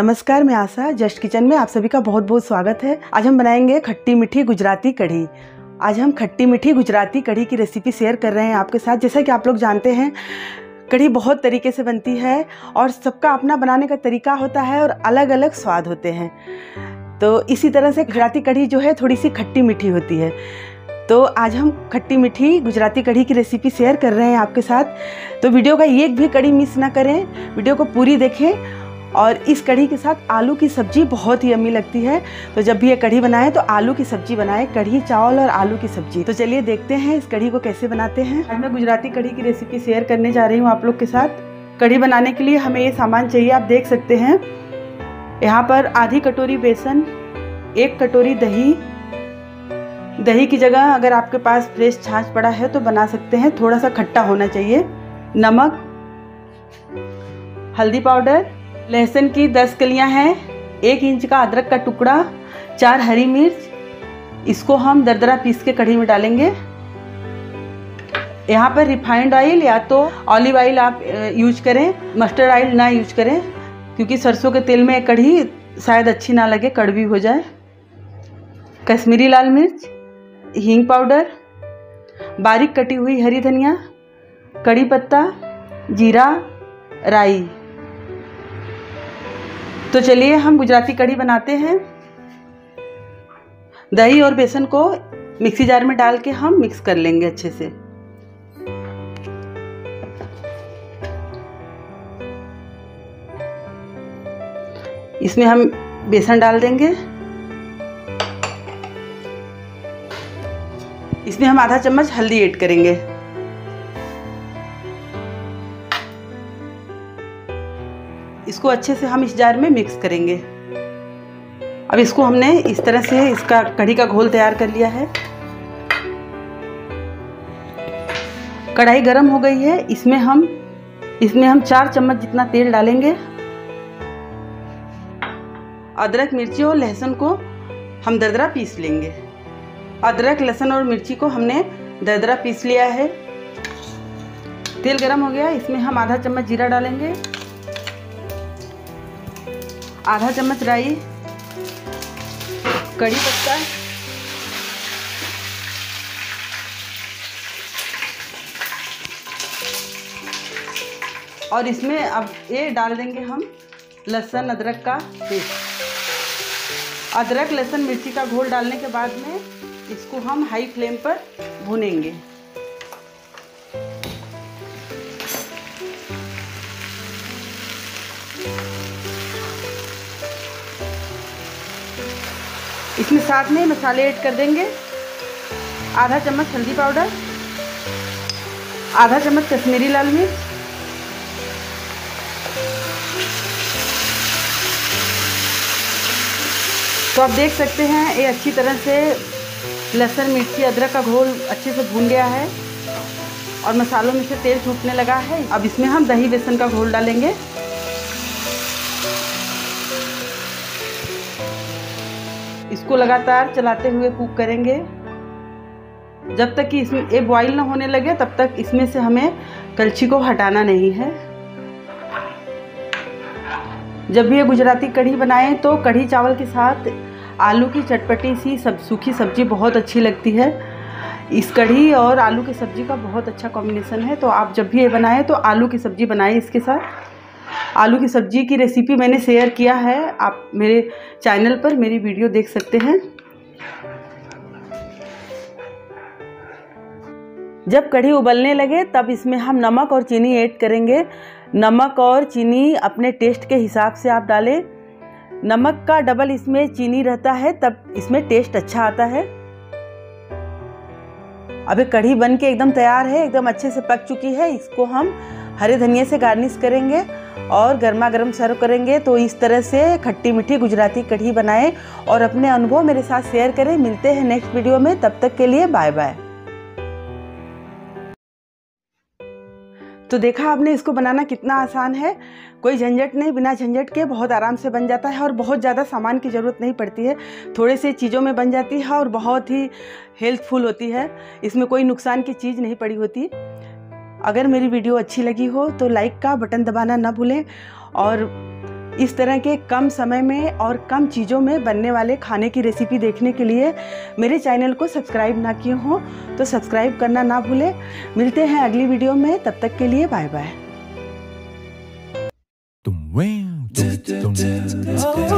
नमस्कार, मैं आशा just kitchen में आप सभी का बहुत बहुत स्वागत है। आज हम बनाएंगे खट्टी मीठी गुजराती कढ़ी। आज हम खट्टी मीठी गुजराती कढ़ी की रेसिपी शेयर कर रहे हैं आपके साथ। जैसा कि आप लोग जानते हैं, कढ़ी बहुत तरीके से बनती है और सबका अपना बनाने का तरीका होता है और अलग अलग स्वाद होते हैं। तो इसी तरह से गुजराती कढ़ी जो है थोड़ी सी खट्टी मीठी होती है। तो आज हम खट्टी मीठी गुजराती कढ़ी की रेसिपी शेयर कर रहे हैं आपके साथ। तो वीडियो का एक भी कड़ी मिस ना करें, वीडियो को पूरी देखें। और इस कढ़ी के साथ आलू की सब्ज़ी बहुत ही यम्मी लगती है। तो जब भी ये कढ़ी बनाएं तो आलू की सब्ज़ी बनाएं, कढ़ी चावल और आलू की सब्ज़ी। तो चलिए देखते हैं इस कढ़ी को कैसे बनाते हैं। आज मैं गुजराती कढ़ी की रेसिपी शेयर करने जा रही हूँ आप लोग के साथ। कढ़ी बनाने के लिए हमें ये सामान चाहिए, आप देख सकते हैं। यहाँ पर आधी कटोरी बेसन, 1 कटोरी दही। दही की जगह अगर आपके पास फ्रेश छाछ पड़ा है तो बना सकते हैं, थोड़ा सा खट्टा होना चाहिए। नमक, हल्दी पाउडर, लहसुन की 10 कलियां हैं, 1 इंच का अदरक का टुकड़ा, 4 हरी मिर्च। इसको हम दरदरा पीस के कढ़ी में डालेंगे। यहाँ पर रिफाइंड ऑयल या तो ऑलिव ऑयल आप यूज करें, मस्टर्ड ऑयल ना यूज करें, क्योंकि सरसों के तेल में कढ़ी शायद अच्छी ना लगे, कड़वी हो जाए। कश्मीरी लाल मिर्च, हींग पाउडर, बारीक कटी हुई हरी धनिया, कड़ी पत्ता, जीरा, राई। तो चलिए हम गुजराती कढ़ी बनाते हैं। दही और बेसन को मिक्सी जार में डाल के हम मिक्स कर लेंगे अच्छे से। इसमें हम बेसन डाल देंगे। इसमें हम आधा चम्मच हल्दी ऐड करेंगे। इसको अच्छे से हम इस जार में मिक्स करेंगे। अब इसको हमने इस तरह से इसका कढ़ी का घोल तैयार कर लिया है। कढ़ाई गर्म हो गई है। इसमें हम 4 चम्मच जितना तेल डालेंगे। अदरक, मिर्ची और लहसुन को हम दरदरा पीस लेंगे। अदरक, लहसुन और मिर्ची को हमने दरदरा पीस लिया है। तेल गर्म हो गया, इसमें हम आधा चम्मच जीरा डालेंगे, आधा चम्मच राई, कड़ी पत्ता, और इसमें अब ये डाल देंगे हम लहसुन अदरक का पेस्ट। अदरक, लहसुन, मिर्ची का घोल डालने के बाद में इसको हम हाई फ्लेम पर भूनेंगे। इसमें साथ में मसाले ऐड कर देंगे। आधा चम्मच हल्दी पाउडर, आधा चम्मच कश्मीरी लाल मिर्च, तो आप देख सकते हैं ये अच्छी तरह से लहसुन, मिर्ची, अदरक का घोल अच्छे से भून गया है और मसालों में से तेल छूटने लगा है। अब इसमें हम दही बेसन का घोल डालेंगे। इसको लगातार चलाते हुए कुक करेंगे जब तक कि इसमें ये बॉईल ना होने लगे, तब तक इसमें से हमें कलछी को हटाना नहीं है। जब भी ये गुजराती कढ़ी बनाएं तो कढ़ी चावल के साथ आलू की चटपटी सी सूखी सब्जी बहुत अच्छी लगती है। इस कढ़ी और आलू की सब्जी का बहुत अच्छा कॉम्बिनेशन है। तो आप जब भी ये बनाएं तो आलू की सब्जी बनाएं इसके साथ। आलू की सब्जी की रेसिपी मैंने शेयर किया है, आप मेरे चैनल पर मेरी वीडियो देख सकते हैं। जब कढ़ी उबलने लगे तब इसमें हम नमक और चीनी ऐड करेंगे। नमक और चीनी अपने टेस्ट के हिसाब से आप डालें। नमक का डबल इसमें चीनी रहता है, तब इसमें टेस्ट अच्छा आता है। अभी कढ़ी बन के एकदम तैयार है, एकदम अच्छे से पक चुकी है। इसको हम हरे धनिया से गार्निश करेंगे और गर्मा गर्म सर्व करेंगे। तो इस तरह से खट्टी मीठी गुजराती कढ़ी बनाएं और अपने अनुभव मेरे साथ शेयर करें। मिलते हैं नेक्स्ट वीडियो में, तब तक के लिए बाय बाय। तो देखा आपने इसको बनाना कितना आसान है, कोई झंझट नहीं, बिना झंझट के बहुत आराम से बन जाता है और बहुत ज़्यादा सामान की ज़रूरत नहीं पड़ती है। थोड़े से चीज़ों में बन जाती है और बहुत ही हेल्थफुल होती है। इसमें कोई नुकसान की चीज़ नहीं पड़ी होती। अगर मेरी वीडियो अच्छी लगी हो तो लाइक का बटन दबाना ना भूलें और इस तरह के कम समय में और कम चीज़ों में बनने वाले खाने की रेसिपी देखने के लिए मेरे चैनल को सब्सक्राइब ना किए हो तो सब्सक्राइब करना ना भूलें। मिलते हैं अगली वीडियो में, तब तक के लिए बाय बाय।